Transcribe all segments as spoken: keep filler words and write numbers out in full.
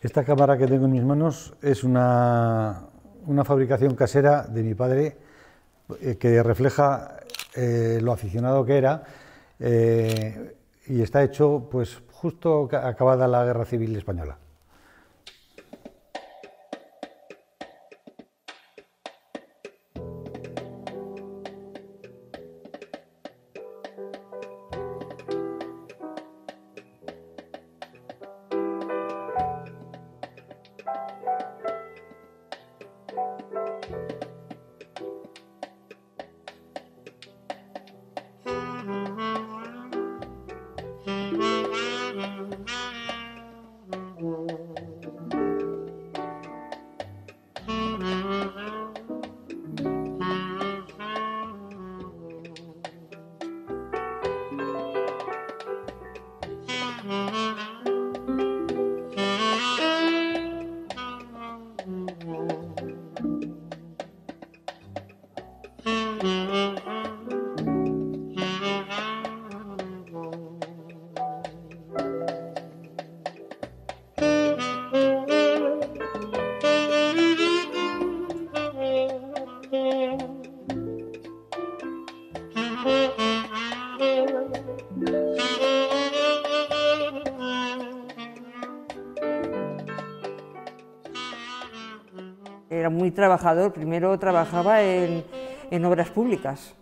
Esta cámara que tengo en mis manos es una, una fabricación casera de mi padre eh, que refleja eh, lo aficionado que era eh, y está hecho pues justo acabada la Guerra Civil Española. Era muy trabajador, primero trabajaba en, en obras públicas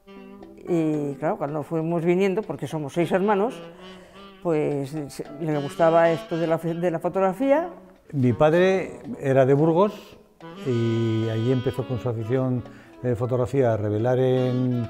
y claro, cuando fuimos viniendo, porque somos seis hermanos, pues le gustaba esto de la, de la fotografía. Mi padre era de Burgos y allí empezó con su afición de fotografía a revelar en,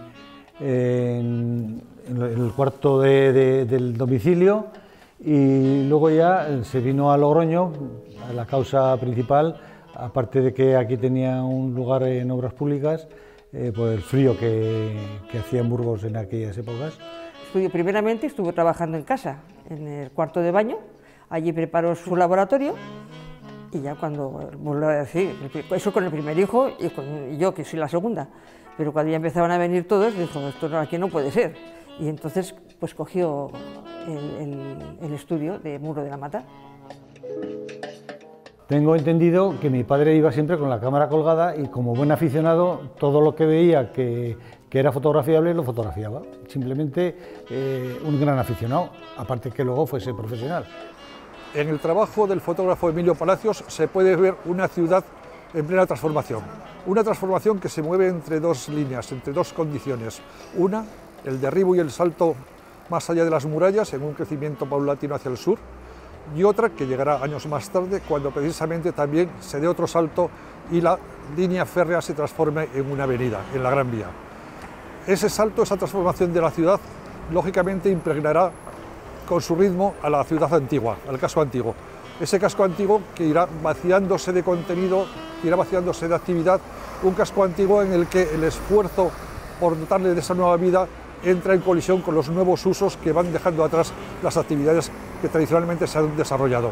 en, en el cuarto de, de, del domicilio, y luego ya se vino a Logroño, a la causa principal, aparte de que aquí tenía un lugar en obras públicas, eh, por el frío que, que hacía en Burgos en aquellas épocas. Estudió, primeramente estuvo trabajando en casa, en el cuarto de baño, allí preparó su laboratorio y ya cuando, vuelvo a decir, eso con el primer hijo y, con, y yo que soy la segunda, pero cuando ya empezaban a venir todos dijo, esto no, aquí no puede ser, y entonces pues cogió el, el, el estudio de Muro de la Mata. Tengo entendido que mi padre iba siempre con la cámara colgada y como buen aficionado todo lo que veía que, que era fotografiable lo fotografiaba. Simplemente eh, un gran aficionado, aparte que luego fuese profesional. En el trabajo del fotógrafo Emilio Palacios se puede ver una ciudad en plena transformación. Una transformación que se mueve entre dos líneas, entre dos condiciones. Una, el derribo y el salto más allá de las murallas en un crecimiento paulatino hacia el sur, y otra que llegará años más tarde, cuando precisamente también se dé otro salto y la línea férrea se transforme en una avenida, en la Gran Vía. Ese salto, esa transformación de la ciudad, lógicamente impregnará con su ritmo a la ciudad antigua, al casco antiguo. Ese casco antiguo que irá vaciándose de contenido, que irá vaciándose de actividad, un casco antiguo en el que el esfuerzo por dotarle de esa nueva vida entra en colisión con los nuevos usos que van dejando atrás las actividades que tradicionalmente se han desarrollado.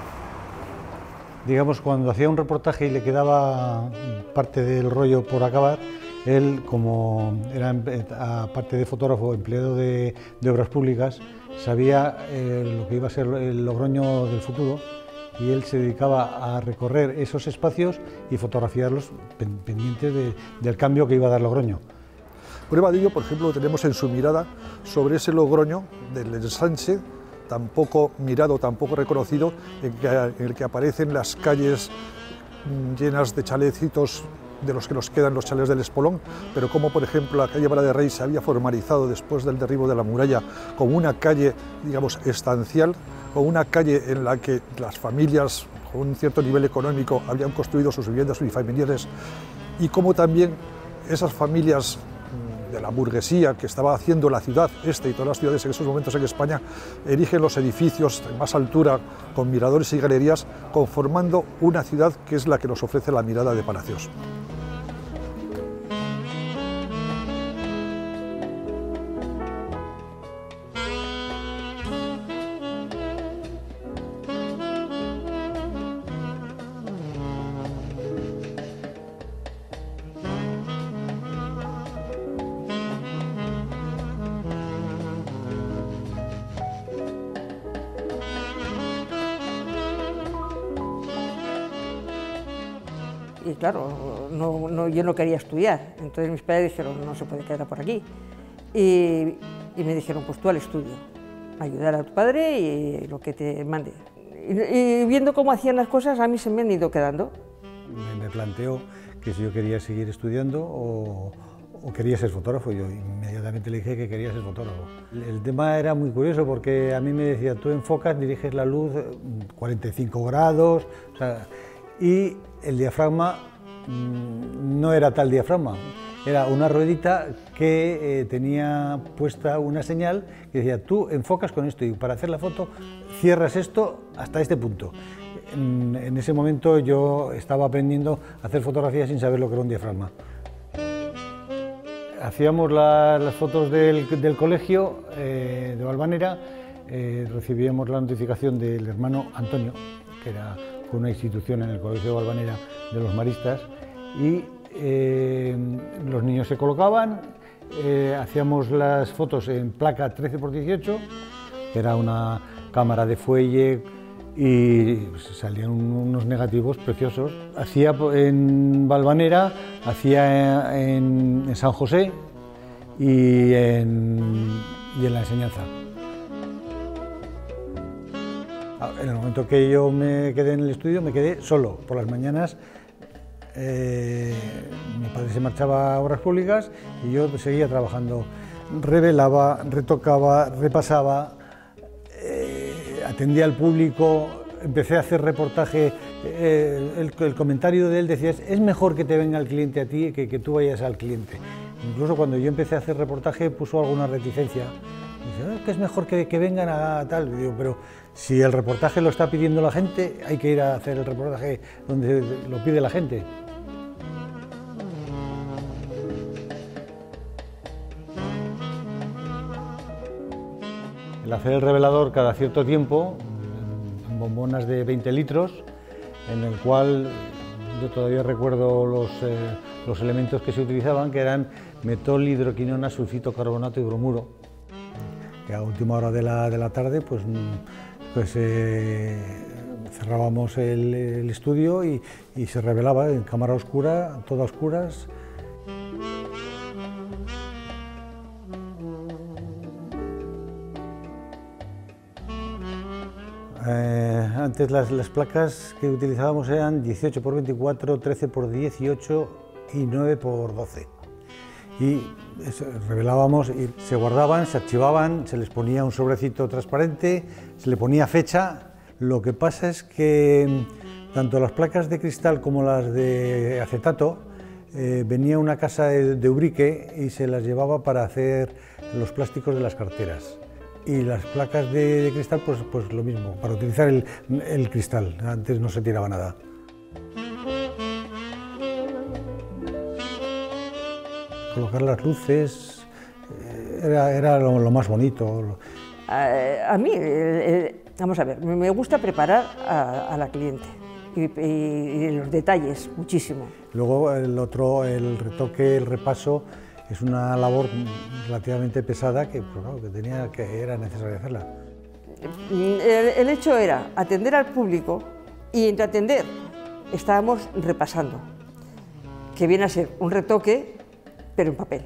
Digamos, cuando hacía un reportaje y le quedaba parte del rollo por acabar, él, como era, aparte de fotógrafo, empleado de, de obras públicas, sabía eh, lo que iba a ser el Logroño del futuro, y él se dedicaba a recorrer esos espacios y fotografiarlos pendientes de, del cambio que iba a dar Logroño. Prueba de ello, por ejemplo, lo tenemos en su mirada sobre ese Logroño del ensanche, tan poco mirado, tan poco reconocido, en, que, en el que aparecen las calles llenas de chalecitos de los que nos quedan los chalés del Espolón, pero como por ejemplo la calle Vara de Rey se había formalizado después del derribo de la muralla como una calle, digamos, estancial, o una calle en la que las familias con un cierto nivel económico habían construido sus viviendas unifamiliares, y como también esas familias de la burguesía que estaba haciendo la ciudad, este y todas las ciudades en esos momentos en España, erigen los edificios en más altura con miradores y galerías, conformando una ciudad que es la que nos ofrece la mirada de Palacios. y claro, no, no, yo no quería estudiar, entonces mis padres dijeron, no se puede quedar por aquí. Y, y me dijeron, pues tú al estudio, ayudar a tu padre y lo que te mande. Y, y viendo cómo hacían las cosas, a mí se me han ido quedando. Me, me planteó que si yo quería seguir estudiando o, o quería ser fotógrafo. Yo inmediatamente le dije que quería ser fotógrafo. El tema era muy curioso porque a mí me decía, tú enfocas, diriges la luz cuarenta y cinco grados, o sea, y el diafragma mmm, no era tal diafragma. Era una ruedita que eh, tenía puesta una señal que decía, tú enfocas con esto y para hacer la foto cierras esto hasta este punto. En, en ese momento yo estaba aprendiendo a hacer fotografía sin saber lo que era un diafragma. Hacíamos la, las fotos del, del colegio eh, de Valvanera, eh, recibíamos la notificación del hermano Antonio, que era fue una institución en el colegio de Valvanera de los maristas, y Eh, los niños se colocaban, eh, hacíamos las fotos en placa trece por dieciocho, que era una cámara de fuelle y salían unos negativos preciosos. Hacía en Valvanera, hacía en, en San José y en, y en la enseñanza. En el momento que yo me quedé en el estudio, me quedé solo por las mañanas. Eh, mi padre se marchaba a obras públicas y yo seguía trabajando, revelaba, retocaba, repasaba, eh, atendía al público, empecé a hacer reportaje, eh, el, el comentario de él decía, es mejor que te venga el cliente a ti que que tú vayas al cliente. Incluso cuando yo empecé a hacer reportaje puso alguna reticencia, dice, es que es mejor que, que vengan a tal, y digo, pero si el reportaje lo está pidiendo la gente, hay que ir a hacer el reportaje donde lo pide la gente. El hacer el revelador cada cierto tiempo, en bombonas de veinte litros, en el cual yo todavía recuerdo los, eh, los elementos que se utilizaban, que eran metol, hidroquinona, sulfito, carbonato y bromuro. Que a última hora de la, de la tarde, pues, pues eh, cerrábamos el, el estudio y, y se revelaba en cámara oscura, todas oscuras. Eh, antes las, las placas que utilizábamos eran dieciocho por veinticuatro, trece por dieciocho y nueve por doce. Y eso, revelábamos y se guardaban, se archivaban, se les ponía un sobrecito transparente, se le ponía fecha. Lo que pasa es que tanto las placas de cristal como las de acetato eh, venía una casa de, de Ubrique y se las llevaba para hacer los plásticos de las carteras. Y las placas de, de cristal, pues, pues lo mismo, para utilizar el, el cristal, antes no se tiraba nada. Colocar las luces era, era lo, lo más bonito. A, a mí, eh, vamos a ver, me gusta preparar a, a la cliente y, y, y los detalles, muchísimo. Luego el otro, el retoque, el repaso, es una labor relativamente pesada que, pues, claro, que, tenía, que era necesario hacerla. El, el hecho era atender al público y entre atender estábamos repasando, que viene a ser un retoque, pero en papel.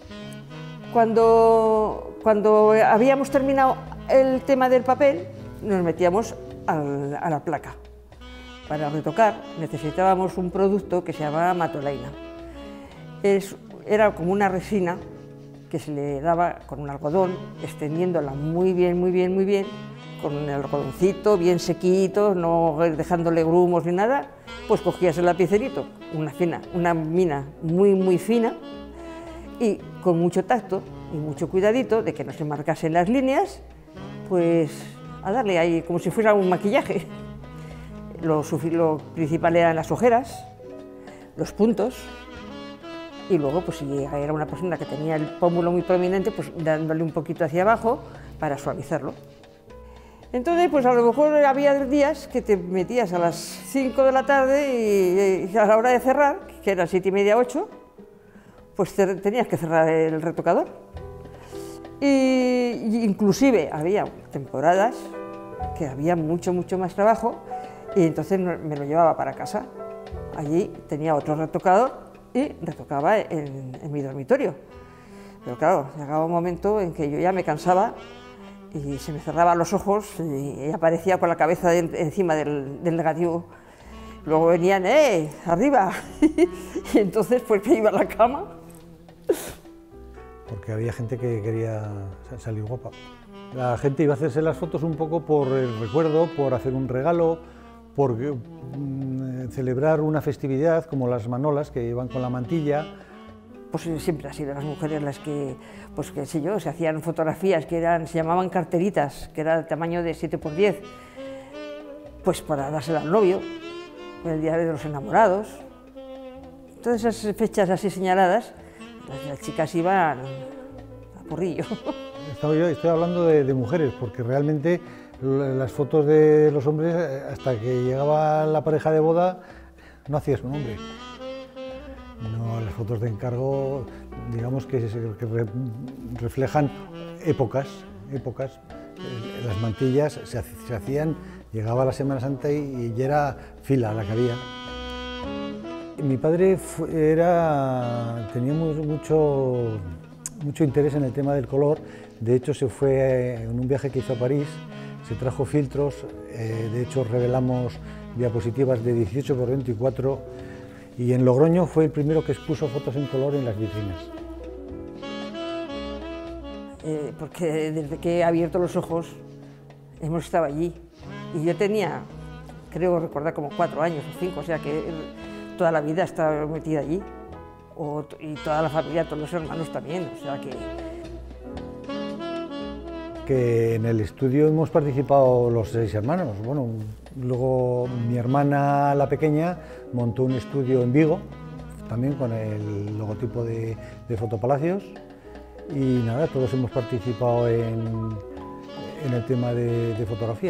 Cuando, cuando habíamos terminado el tema del papel, nos metíamos al, a la placa. Para retocar necesitábamos un producto que se llamaba matolaina. Es, era como una resina que se le daba con un algodón, extendiéndola muy bien, muy bien, muy bien, con el algodoncito bien sequito, no dejándole grumos ni nada, pues cogías el lapicerito, una fina, una mina muy, muy fina, y con mucho tacto y mucho cuidadito de que no se marcasen las líneas, pues a darle ahí como si fuera un maquillaje. Lo, lo principal eran las ojeras, los puntos, y luego, pues si era una persona que tenía el pómulo muy prominente, pues dándole un poquito hacia abajo para suavizarlo. Entonces, pues a lo mejor había días que te metías a las cinco de la tarde y, y a la hora de cerrar, que eran siete y media, ocho, pues te, tenías que cerrar el retocador. Y, y inclusive había temporadas que había mucho, mucho más trabajo y entonces me lo llevaba para casa. allí tenía otro retocador y retocaba en, en mi dormitorio. Pero claro, llegaba un momento en que yo ya me cansaba y se me cerraban los ojos y aparecía con la cabeza de, encima del, del negativo. Luego venían, ¡eh, arriba! Y entonces pues me iba a la cama. Porque había gente que quería salir guapa. La gente iba a hacerse las fotos un poco por el recuerdo, por hacer un regalo, por mm, celebrar una festividad como las manolas que iban con la mantilla. Pues siempre han sido las mujeres las que, pues qué sé yo, se hacían fotografías que eran, se llamaban carteritas, que era del tamaño de siete por diez, pues para dársela al novio, el día de los enamorados. Todas esas fechas así señaladas, las, las chicas iban a porrillo. Estoy, estoy hablando de, de mujeres, porque realmente las fotos de los hombres, hasta que llegaba la pareja de boda, no hacía su nombre. No, las fotos de encargo, digamos que, que re, reflejan épocas, épocas. Las mantillas se, se hacían, llegaba la Semana Santa y, y era fila la que había. Mi padre era, tenía mucho, mucho interés en el tema del color. De hecho, se fue en un viaje que hizo a París, se trajo filtros, eh, de hecho revelamos diapositivas de dieciocho por veinticuatro. Y en Logroño fue el primero que expuso fotos en color en las vitrinas. Eh, porque desde que he abierto los ojos hemos estado allí. Y yo tenía, creo recordar, como cuatro años o cinco, o sea que toda la vida estaba metida allí. O, y toda la familia, todos los hermanos también, o sea que... Que en el estudio hemos participado los seis hermanos. Bueno, luego mi hermana, la pequeña, montó un estudio en Vigo, también con el logotipo de, de Fotopalacios. Y nada, todos hemos participado en, en el tema de, de fotografía.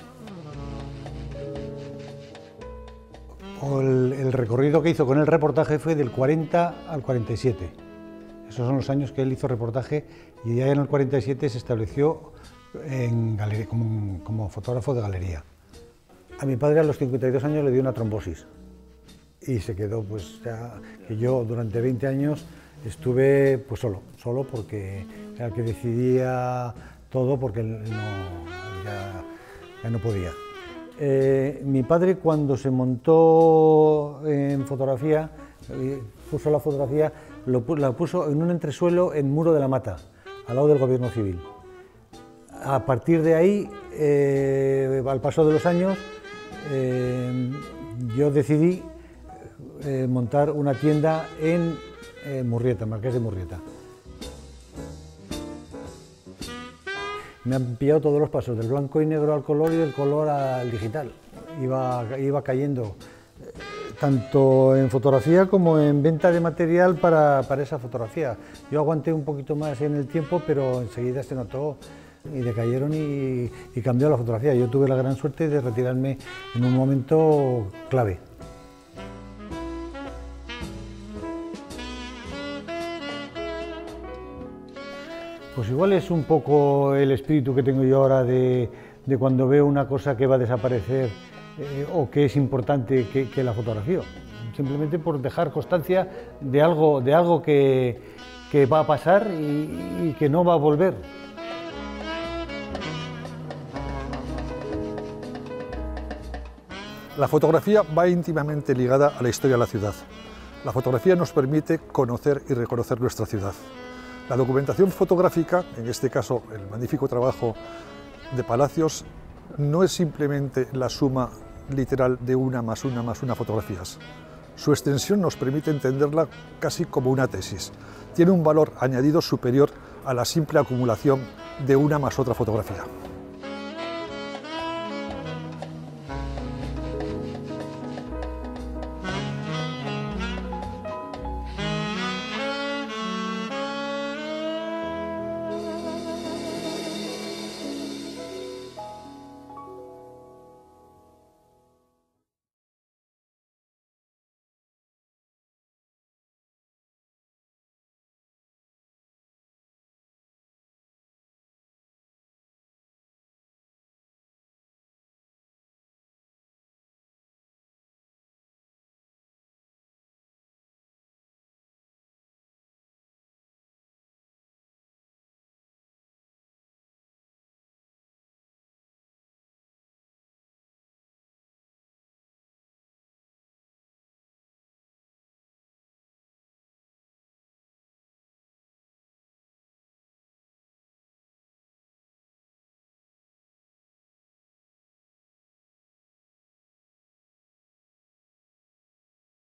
O el, el recorrido que hizo con el reportaje fue del cuarenta al cuarenta y siete. Esos son los años que él hizo reportaje y ya en el cuarenta y siete se estableció en galería, como, como fotógrafo de galería. A mi padre a los cincuenta y dos años le dio una trombosis y se quedó, pues ya que yo durante veinte años estuve pues solo, solo porque era el que decidía todo porque él no, ya, ya no podía. Eh, mi padre cuando se montó en fotografía, puso la fotografía, lo, la puso en un entresuelo en Muro de la Mata, al lado del Gobierno Civil. A partir de ahí, eh, al paso de los años, eh, yo decidí eh, montar una tienda en eh, Murrieta, Marqués de Murrieta. Me han pillado todos los pasos, del blanco y negro al color y del color al digital. Iba, iba cayendo tanto en fotografía como en venta de material para, para esa fotografía. Yo aguanté un poquito más en el tiempo, pero enseguida se notó y decayeron y, y cambió la fotografía. Yo tuve la gran suerte de retirarme en un momento clave. Pues igual es un poco el espíritu que tengo yo ahora de, de cuando veo una cosa que va a desaparecer eh, o que es importante que, que la fotografío. Simplemente por dejar constancia de algo, de algo que, que va a pasar y, y que no va a volver. La fotografía va íntimamente ligada a la historia de la ciudad. La fotografía nos permite conocer y reconocer nuestra ciudad. La documentación fotográfica, en este caso el magnífico trabajo de Palacios, no es simplemente la suma literal de una más una más una fotografías. Su extensión nos permite entenderla casi como una tesis. Tiene un valor añadido superior a la simple acumulación de una más otra fotografía.